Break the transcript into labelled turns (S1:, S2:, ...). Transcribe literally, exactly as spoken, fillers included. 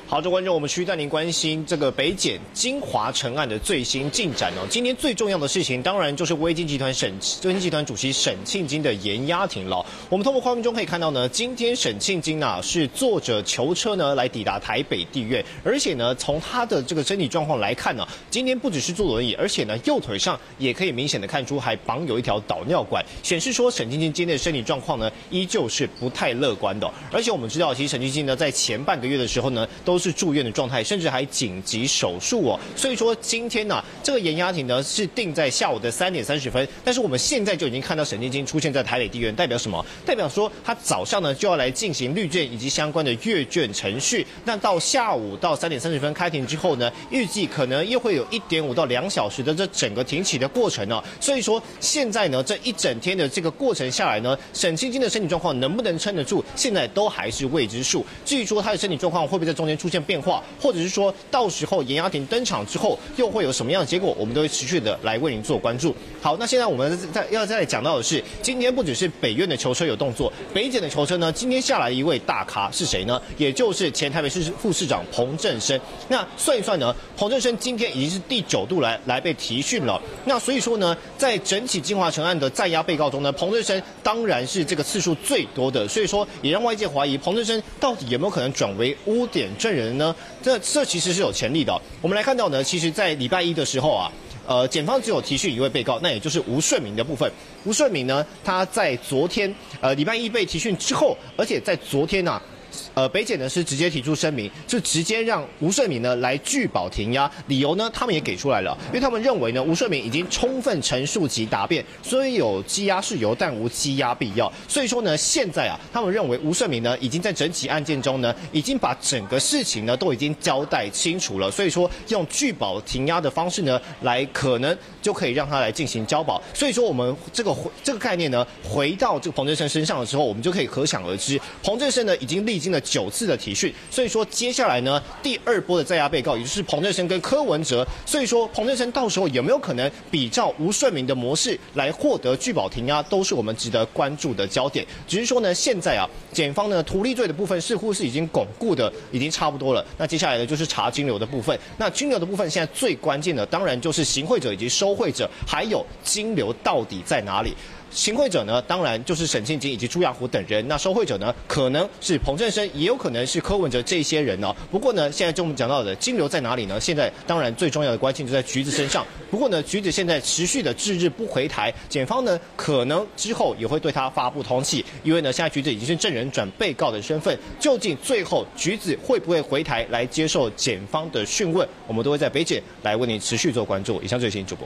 S1: 好，这观众，我们持续带您关心这个北检金华城案的最新进展哦。今天最重要的事情，当然就是威金集团沈威金集团主席沈庆金的延押庭了。我们通过画面中可以看到呢，今天沈庆金啊是坐着囚车呢来抵达台北地院，而且呢，从他的这个身体状况来看呢，今天不只是坐轮椅，而且呢右腿上也可以明显的看出还绑有一条导尿管，显示说沈庆金今天的身体状况呢依旧是不太乐观的。而且我们知道，其实沈庆金呢在前半个月的时候呢都是住院的状态，甚至还紧急手术哦。所以说今天呢、啊，这个延押庭呢是定在下午的三点三十分，但是我们现在就已经看到沈庆金出现在台北地院，代表什么？代表说他早上呢就要来进行律卷以及相关的阅卷程序。那到下午到三点三十分开庭之后呢，预计可能又会有一点五到两小时的这整个庭期的过程哦。所以说现在呢这一整天的这个过程下来呢，沈庆金的身体状况能不能撑得住，现在都还是未知数。至于说他的身体状况会不会在中间出现变化，或者是说到时候延押庭登场之后又会有什么样的结果，我们都会持续的来为您做关注。好，那现在我们在要再讲到的是，今天不只是北院的囚车有动作，北检的囚车呢，今天下来一位大咖是谁呢？也就是前台北市副市长彭正生。那算一算呢，彭正生今天已经是第九度来来被提讯了。那所以说呢，在整起金华城案的在押被告中呢，彭正生当然是这个次数最多的，所以说也让外界怀疑彭正生到底有没有可能转为污点证人呢？这这其实是有潜力的、哦。我们来看到呢，其实在礼拜一的时候啊，呃，检方只有提讯一位被告，那也就是吴顺明的部分。吴顺明呢，他在昨天呃礼拜一被提讯之后，而且在昨天啊。呃，北检呢是直接提出声明，就直接让吴顺明呢来拒保停押，理由呢他们也给出来了，因为他们认为呢吴顺明已经充分陈述及答辩，所以有羁押事由，但无羁押必要。所以说呢，现在啊，他们认为吴顺明呢已经在整起案件中呢，已经把整个事情呢都已经交代清楚了，所以说用拒保停押的方式呢，来可能就可以让他来进行交保。所以说我们这个这个概念呢，回到这个彭正生身上的时候，我们就可以可想而知，彭正生呢已经历经了九次的提讯，所以说接下来呢，第二波的在押被告，也就是彭正生跟柯文哲，所以说彭正生到时候有没有可能比照吴顺明的模式来获得拒保停押，都是我们值得关注的焦点。只是说呢，现在啊，检方呢图利罪的部分似乎是已经巩固的，已经差不多了。那接下来呢就是查金流的部分。那金流的部分现在最关键的，当然就是行贿者以及收贿者，还有金流到底在哪里？行贿者呢，当然就是沈庆金以及朱亚虎等人；那收贿者呢，可能是彭正生，也有可能是柯文哲这些人哦。不过呢，现在就我们讲到的金流在哪里呢？现在当然最重要的关键就在橘子身上。不过呢，橘子现在持续的置日不回台，检方呢可能之后也会对他发布通缉，因为呢现在橘子已经是证人转被告的身份。究竟最后橘子会不会回台来接受检方的讯问？我们都会在北检来为您持续做关注。以上最新主播。